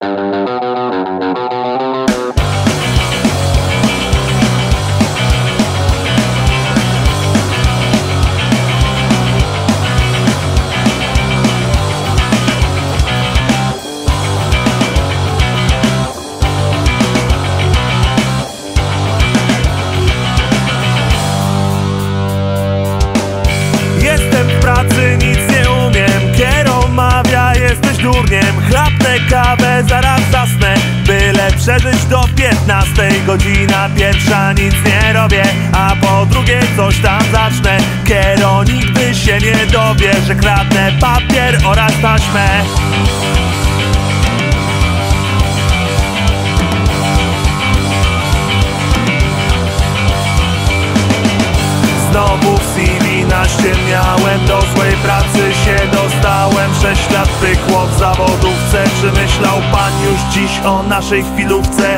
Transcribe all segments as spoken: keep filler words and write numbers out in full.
Nic nie umiem, kiero mawia, jesteś durniem. Chlapnę kawę, zaraz zasnę, byle przeżyć do piętnastej. Godzina pierwsza, nic nie robię, a po drugie coś tam zacznę. Kiero nigdy się nie dowie, że kradnę papier oraz taśmę. Znowu w C V naściemniałem, do złej pracy się dostałem. Sześć lat pykło w zawodówce, czy myślał pan już dziś o naszej chwilówce?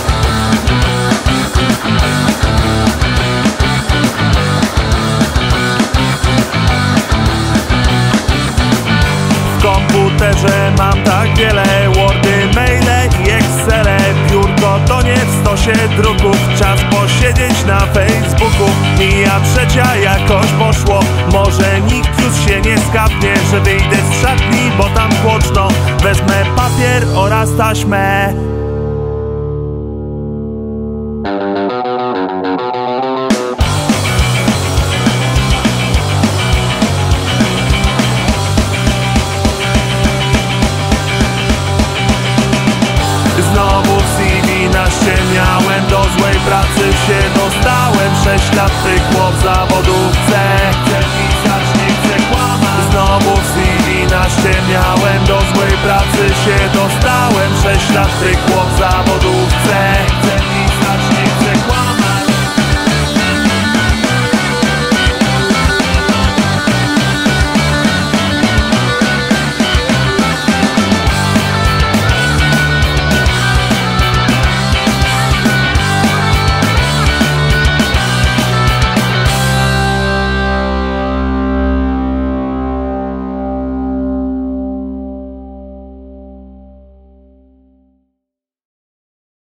W komputerze mam tak wiele, Wordy, maile i Excele. Biurko to nie w stosie druków, czas posiedzieć na Facebooku. Mija trzecia, jakoś poszło, może nikt już się nie skapnie, że wyjdę z szatni, bo tam głośno. Wezmę papier oraz taśmę. Znowu w C V naściemniałem, do złej pracy się dostałem. Sześć lat pykło w zawodówce, chcę pisać, nie chcę kłamać. Znowu w C V naściemniałem, do złej pracy się dostałem. Sześć lat pykło